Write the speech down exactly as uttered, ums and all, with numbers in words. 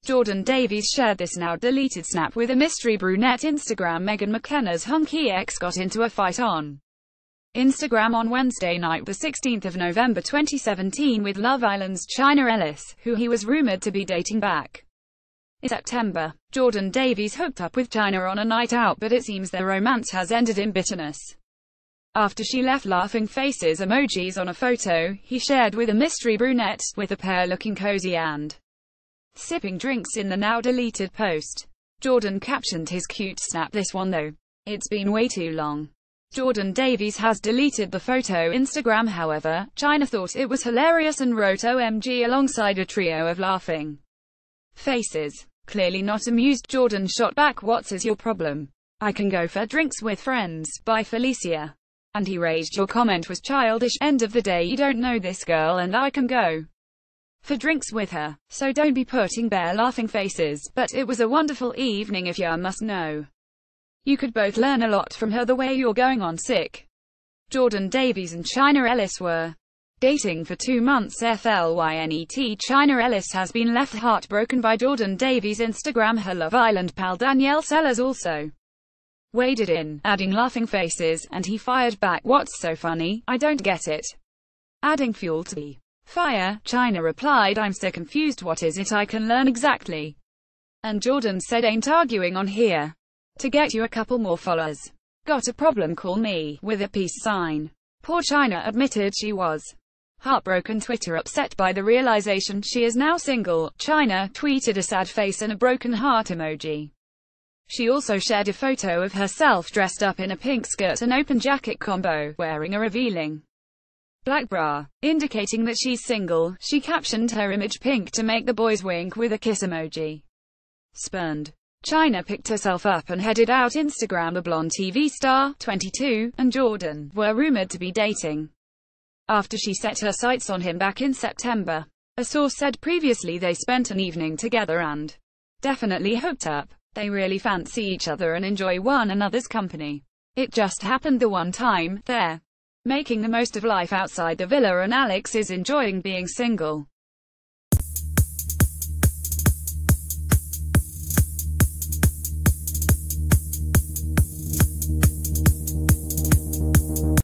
Jordan Davies shared this now-deleted snap with a mystery brunette Instagram. Meghan McKenna's hunky ex got into a fight on Instagram on Wednesday night, the sixteenth of November twenty seventeen, with Love Island's Chyna Ellis, who he was rumored to be dating back in September. Jordan Davies hooked up with Chyna on a night out, but it seems their romance has ended in bitterness after she left laughing faces emojis on a photo he shared with a mystery brunette, with the pair looking cozy and sipping drinks in the now-deleted post. Jordan captioned his cute snap, "This one though. It's been way too long." Jordan Davies has deleted the photo Instagram, however. Chyna thought it was hilarious and wrote O M G alongside a trio of laughing faces. Clearly not amused, Jordan shot back, "What's is your problem? I can go for drinks with friends, bye Felicia." And he raged, "Your comment was childish. End of the day, you don't know this girl and I can go for drinks with her. So don't be putting bare laughing faces. But it was a wonderful evening if you must know. You could both learn a lot from her the way you're going on sick." Jordan Davies and Chyna Ellis were dating for two months. Flynet Chyna Ellis has been left heartbroken by Jordan Davies' Instagram. Her Love Island pal Danielle Sellers also waded in, adding laughing faces, and he fired back, "What's so funny? I don't get it." Adding fuel to the fire, Chyna replied, "I'm so confused. What is it I can learn exactly?" And Jordan said, "Ain't arguing on here. To get you a couple more followers. Got a problem, call me," with a peace sign. Poor Chyna admitted she was heartbroken. Twitter upset by the realization she is now single. Chyna tweeted a sad face and a broken heart emoji. She also shared a photo of herself dressed up in a pink skirt and open jacket combo, wearing a revealing black bra, indicating that she's single. She captioned her image pink to make the boys wink with a kiss emoji. Spurned. Chyna picked herself up and headed out. Instagram. The blonde T V star, twenty-two, and Jordan were rumored to be dating after she set her sights on him back in September. A source said previously they spent an evening together and definitely hooked up. They really fancy each other and enjoy one another's company. It just happened the one time. They're making the most of life outside the villa and Alex is enjoying being single.